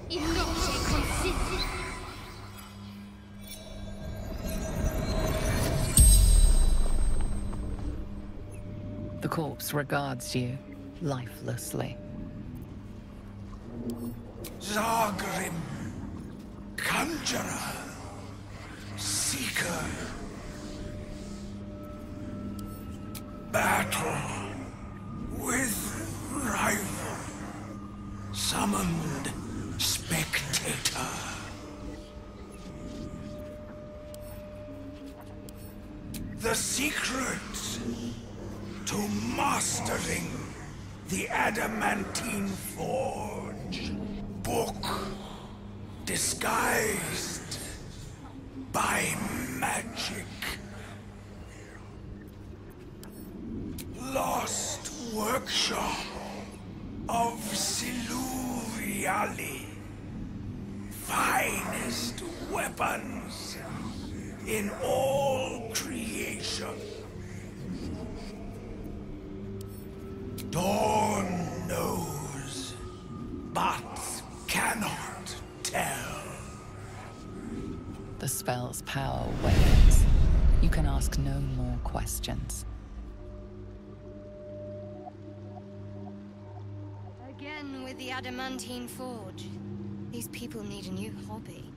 The corpse regards you lifelessly. Xargrim, conjurer, seeker, battle with rival, summoned spectator. The secret to mastering the adamantine forge. Book disguised by magic. Lost workshop of Siluriali. Finest weapons in all creation. Dawn knows, but cannot tell. The spell's power wanes. You can ask no more questions. Again with the adamantine forge. These people need a new hobby.